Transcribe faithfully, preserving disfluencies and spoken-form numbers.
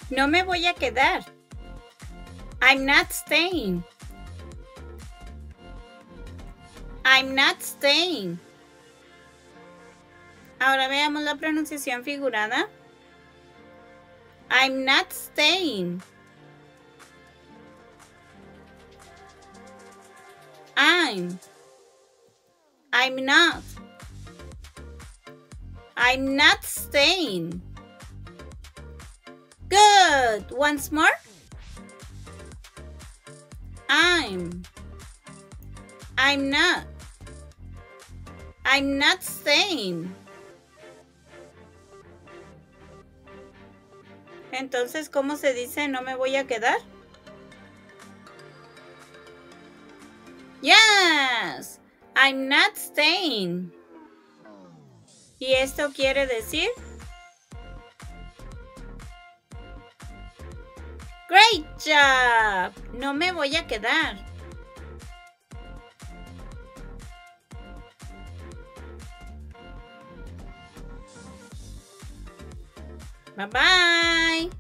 No me voy a quedar. I'm not staying. I'm not staying. Ahora veamos la pronunciación figurada. I'm not staying. I'm. I'm not. I'm not staying. Good. Once more. I'm. I'm not. I'm not staying. Entonces, ¿cómo se dice no me voy a quedar? Yes, I'm not staying. ¿Y esto quiere decir? Great job. No me voy a quedar. Bye bye.